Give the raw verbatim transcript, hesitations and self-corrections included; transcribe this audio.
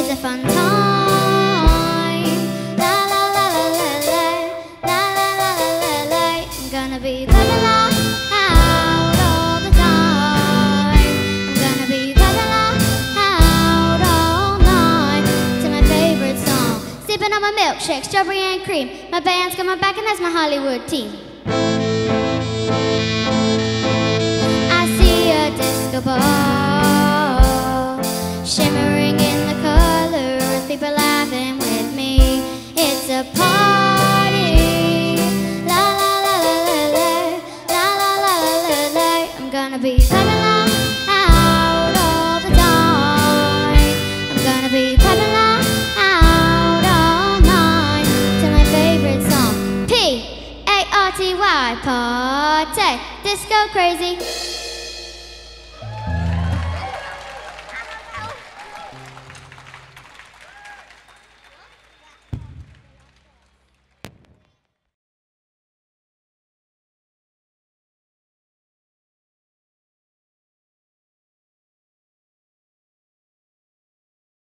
It's a fun time. La la la la la la, la la la la la la. I'm gonna be clapping loud all the time. I'm gonna be clapping loud all night to my favorite song. Sipping on my milkshake, strawberry and cream. My band's coming back and that's my Hollywood team. I see a disco ball shimmering in the colors, people laughing with me. It's a party. La la la la la la, la la la la la la. I'm gonna be clapping loud all the time. I'm gonna be clapping loud all night to my favorite song. P A R T Y, party, disco crazy.